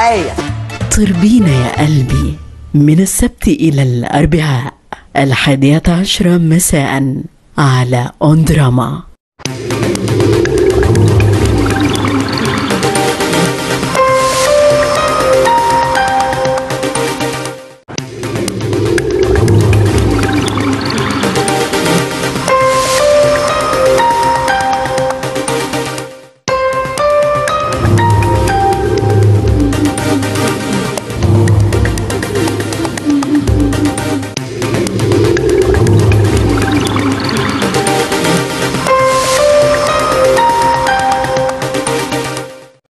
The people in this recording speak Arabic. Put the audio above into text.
التحية. طربينا يا قلبي من السبت إلى الأربعاء 11 مساء على أون دراما.